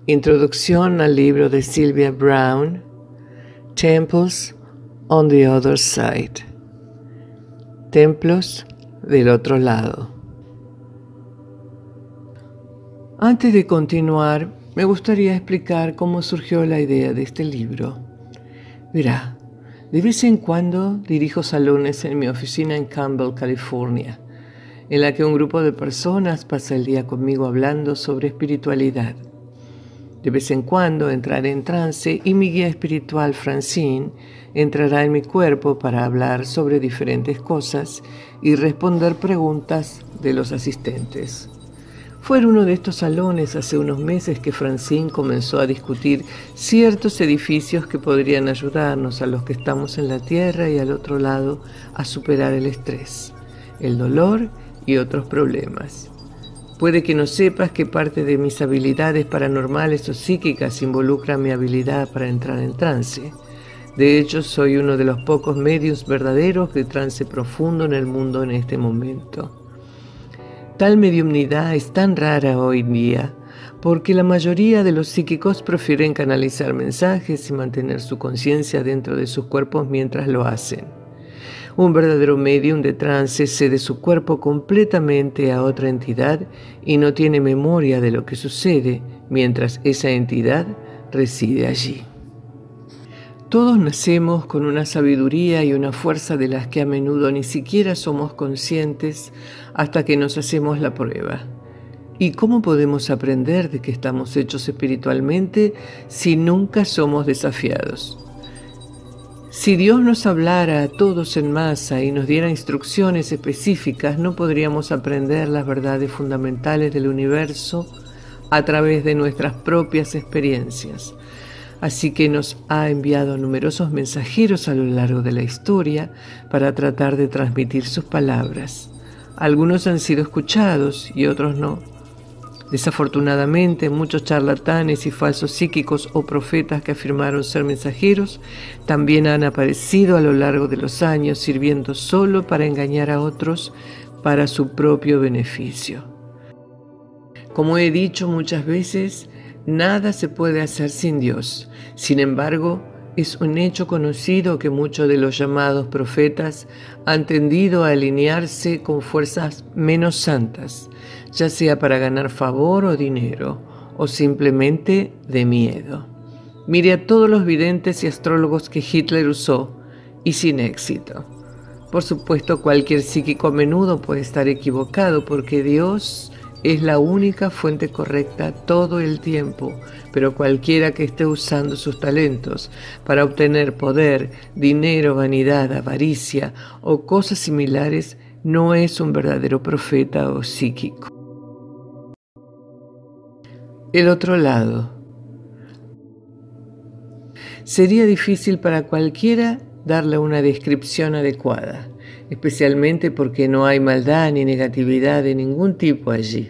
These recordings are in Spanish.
Introducción al libro de Sylvia Browne, Temples on the Other Side. Templos del otro lado. Antes de continuar, me gustaría explicar cómo surgió la idea de este libro. Verá, de vez en cuando dirijo salones en mi oficina en Campbell, California, en la que un grupo de personas pasa el día conmigo hablando sobre espiritualidad. De vez en cuando entraré en trance y mi guía espiritual, Francine, entrará en mi cuerpo para hablar sobre diferentes cosas y responder preguntas de los asistentes. Fue en uno de estos salones hace unos meses que Francine comenzó a discutir ciertos edificios que podrían ayudarnos a los que estamos en la Tierra y al otro lado a superar el estrés, el dolor y otros problemas. Puede que no sepas que parte de mis habilidades paranormales o psíquicas involucra mi habilidad para entrar en trance. De hecho, soy uno de los pocos medios verdaderos de trance profundo en el mundo en este momento. Tal mediumnidad es tan rara hoy en día porque la mayoría de los psíquicos prefieren canalizar mensajes y mantener su conciencia dentro de sus cuerpos mientras lo hacen. Un verdadero medium de trance cede su cuerpo completamente a otra entidad y no tiene memoria de lo que sucede mientras esa entidad reside allí. Todos nacemos con una sabiduría y una fuerza de las que a menudo ni siquiera somos conscientes hasta que nos hacemos la prueba. ¿Y cómo podemos aprender de que estamos hechos espiritualmente si nunca somos desafiados? Si Dios nos hablara a todos en masa y nos diera instrucciones específicas, no podríamos aprender las verdades fundamentales del universo a través de nuestras propias experiencias. Así que nos ha enviado numerosos mensajeros a lo largo de la historia para tratar de transmitir sus palabras. Algunos han sido escuchados y otros no. Desafortunadamente, muchos charlatanes y falsos psíquicos o profetas que afirmaron ser mensajeros también han aparecido a lo largo de los años sirviendo solo para engañar a otros para su propio beneficio. Como he dicho muchas veces, nada se puede hacer sin Dios. Sin embargo, es un hecho conocido que muchos de los llamados profetas han tendido a alinearse con fuerzas menos santas, ya sea para ganar favor o dinero, o simplemente de miedo. Mire a todos los videntes y astrólogos que Hitler usó, y sin éxito. Por supuesto, cualquier psíquico a menudo puede estar equivocado, porque Dios es la única fuente correcta todo el tiempo, pero cualquiera que esté usando sus talentos para obtener poder, dinero, vanidad, avaricia o cosas similares no es un verdadero profeta o psíquico. El otro lado. Sería difícil para cualquiera darle una descripción adecuada, especialmente porque no hay maldad ni negatividad de ningún tipo allí.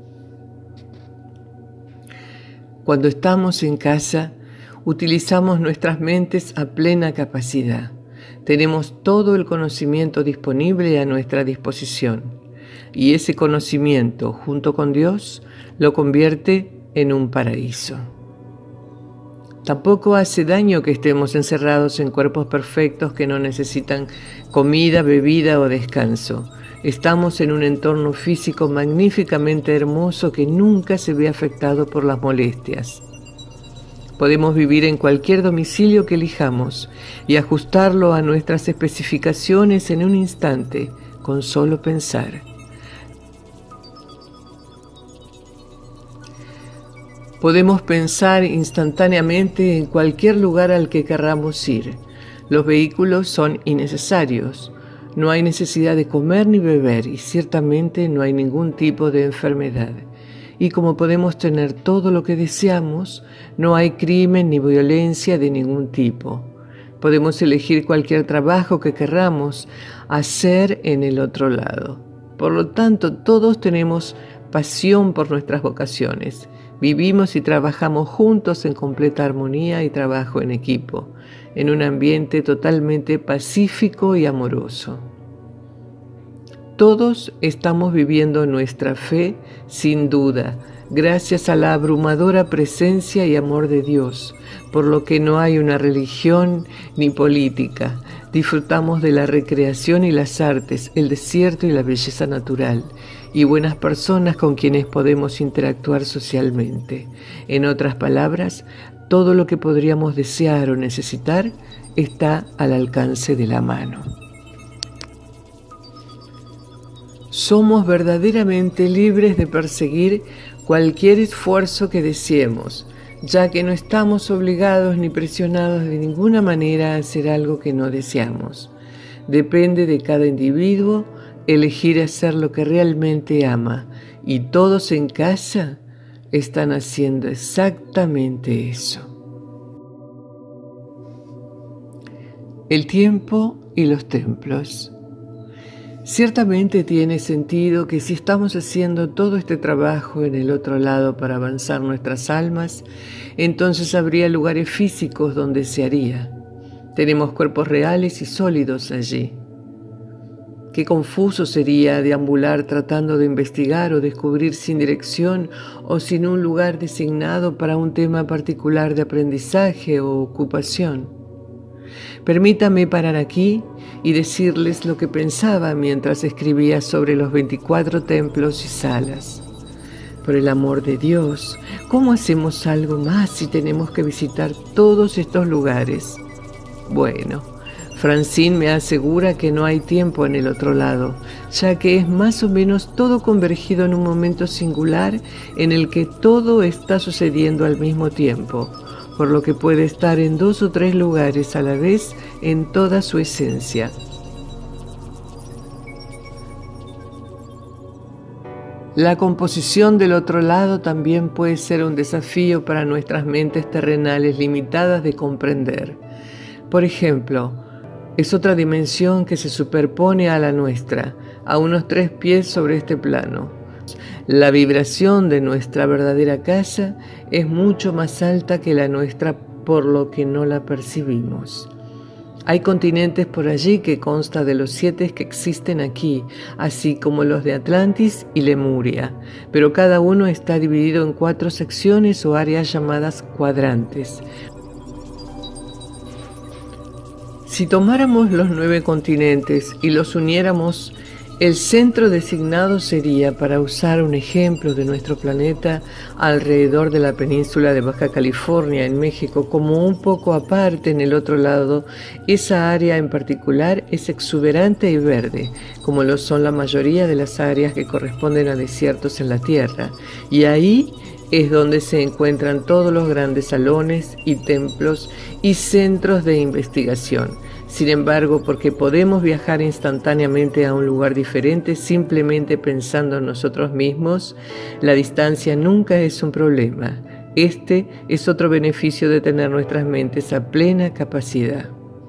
Cuando estamos en casa, utilizamos nuestras mentes a plena capacidad. Tenemos todo el conocimiento disponible a nuestra disposición, y ese conocimiento, junto con Dios, lo convierte en un paraíso. Tampoco hace daño que estemos encerrados en cuerpos perfectos que no necesitan comida, bebida o descanso. Estamos en un entorno físico magníficamente hermoso que nunca se ve afectado por las molestias. Podemos vivir en cualquier domicilio que elijamos y ajustarlo a nuestras especificaciones en un instante, con solo pensar. Podemos pensar instantáneamente en cualquier lugar al que querramos ir. Los vehículos son innecesarios. No hay necesidad de comer ni beber y ciertamente no hay ningún tipo de enfermedad. Y como podemos tener todo lo que deseamos, no hay crimen ni violencia de ningún tipo. Podemos elegir cualquier trabajo que querramos hacer en el otro lado. Por lo tanto, todos tenemos pasión por nuestras vocaciones. Vivimos y trabajamos juntos en completa armonía y trabajo en equipo, en un ambiente totalmente pacífico y amoroso. Todos estamos viviendo nuestra fe sin duda, gracias a la abrumadora presencia y amor de Dios, por lo que no hay una religión ni política. Disfrutamos de la recreación y las artes, el desierto y la belleza natural, y buenas personas con quienes podemos interactuar socialmente. En otras palabras, todo lo que podríamos desear o necesitar está al alcance de la mano. Somos verdaderamente libres de perseguir cualquier esfuerzo que deseemos, ya que no estamos obligados ni presionados de ninguna manera a hacer algo que no deseamos. Depende de cada individuo elegir hacer lo que realmente ama, y todos en casa están haciendo exactamente eso. El tiempo y los templos. Ciertamente tiene sentido que si estamos haciendo todo este trabajo en el otro lado para avanzar nuestras almas, entonces habría lugares físicos donde se haría. Tenemos cuerpos reales y sólidos allí. Qué confuso sería deambular tratando de investigar o descubrir sin dirección o sin un lugar designado para un tema particular de aprendizaje o ocupación. Permítame parar aquí y decirles lo que pensaba mientras escribía sobre los 24 templos y salas. Por el amor de Dios, ¿cómo hacemos algo más si tenemos que visitar todos estos lugares? Bueno, Francine me asegura que no hay tiempo en el otro lado, ya que es más o menos todo convergido en un momento singular en el que todo está sucediendo al mismo tiempo, por lo que puede estar en 2 o 3 lugares a la vez en toda su esencia. La composición del otro lado también puede ser un desafío para nuestras mentes terrenales limitadas de comprender. Por ejemplo, es otra dimensión que se superpone a la nuestra, a unos 3 pies sobre este plano. La vibración de nuestra verdadera casa es mucho más alta que la nuestra, por lo que no la percibimos. Hay continentes por allí que consta de los 7 que existen aquí, así como los de Atlantis y Lemuria, pero cada uno está dividido en 4 secciones o áreas llamadas cuadrantes. Si tomáramos los 9 continentes y los uniéramos, el centro designado sería, para usar un ejemplo de nuestro planeta, alrededor de la península de Baja California en México, como un poco aparte en el otro lado. Esa área en particular es exuberante y verde, como lo son la mayoría de las áreas que corresponden a desiertos en la Tierra, y ahí es donde se encuentran todos los grandes salones y templos y centros de investigación. Sin embargo, porque podemos viajar instantáneamente a un lugar diferente simplemente pensando en nosotros mismos, la distancia nunca es un problema. Este es otro beneficio de tener nuestras mentes a plena capacidad.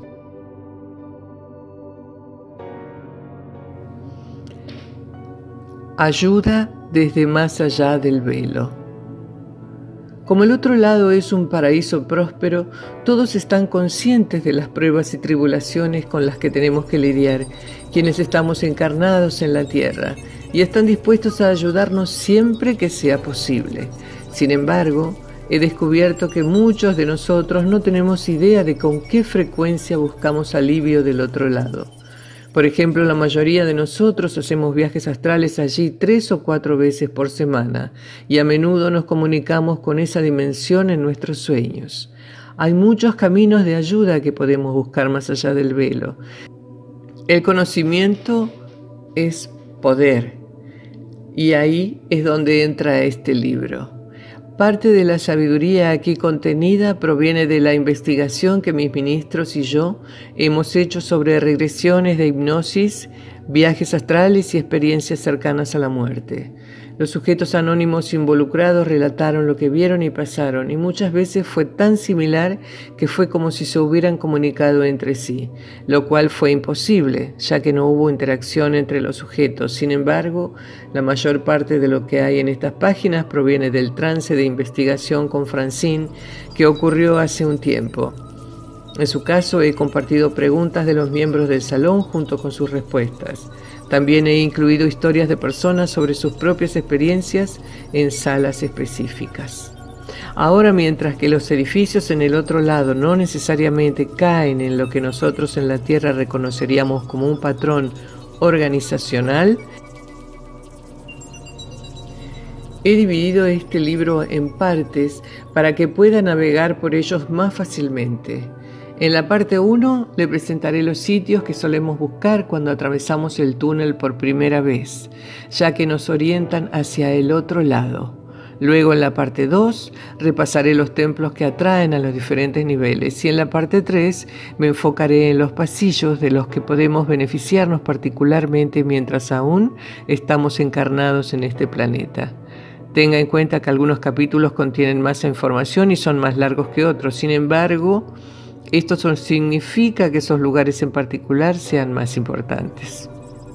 Ayuda desde más allá del velo. Como el otro lado es un paraíso próspero, todos están conscientes de las pruebas y tribulaciones con las que tenemos que lidiar, quienes estamos encarnados en la tierra, y están dispuestos a ayudarnos siempre que sea posible. Sin embargo, he descubierto que muchos de nosotros no tenemos idea de con qué frecuencia buscamos alivio del otro lado. Por ejemplo, la mayoría de nosotros hacemos viajes astrales allí 3 o 4 veces por semana y a menudo nos comunicamos con esa dimensión en nuestros sueños. Hay muchos caminos de ayuda que podemos buscar más allá del velo. El conocimiento es poder y ahí es donde entra este libro. Parte de la sabiduría aquí contenida proviene de la investigación que mis ministros y yo hemos hecho sobre regresiones de hipnosis, viajes astrales y experiencias cercanas a la muerte. Los sujetos anónimos involucrados relataron lo que vieron y pasaron, y muchas veces fue tan similar que fue como si se hubieran comunicado entre sí, lo cual fue imposible, ya que no hubo interacción entre los sujetos. Sin embargo, la mayor parte de lo que hay en estas páginas proviene del trance de investigación con Francine que ocurrió hace un tiempo. En su caso, he compartido preguntas de los miembros del salón junto con sus respuestas. También he incluido historias de personas sobre sus propias experiencias en salas específicas. Ahora, mientras que los edificios en el otro lado no necesariamente caen en lo que nosotros en la Tierra reconoceríamos como un patrón organizacional, he dividido este libro en partes para que pueda navegar por ellos más fácilmente. En la parte 1 le presentaré los sitios que solemos buscar cuando atravesamos el túnel por primera vez, ya que nos orientan hacia el otro lado. Luego en la parte 2 repasaré los templos que atraen a los diferentes niveles y en la parte 3 me enfocaré en los pasillos de los que podemos beneficiarnos particularmente mientras aún estamos encarnados en este planeta. Tenga en cuenta que algunos capítulos contienen más información y son más largos que otros. Sin embargo, esto significa que esos lugares en particular sean más importantes.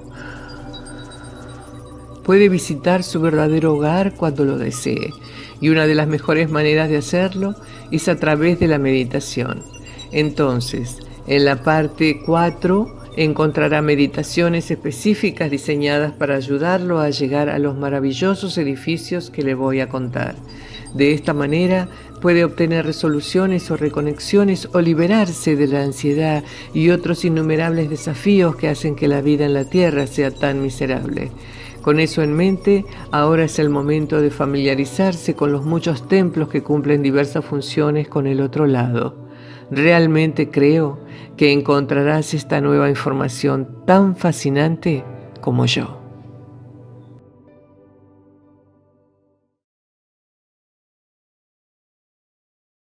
Puede visitar su verdadero hogar cuando lo desee, y una de las mejores maneras de hacerlo es a través de la meditación. Entonces, en la parte 4 encontrará meditaciones específicas diseñadas para ayudarlo a llegar a los maravillosos edificios que le voy a contar. De esta manera puede obtener resoluciones o reconexiones o liberarse de la ansiedad y otros innumerables desafíos que hacen que la vida en la Tierra sea tan miserable. Con eso en mente, ahora es el momento de familiarizarse con los muchos templos que cumplen diversas funciones con el otro lado. Realmente creo que encontrarás esta nueva información tan fascinante como yo.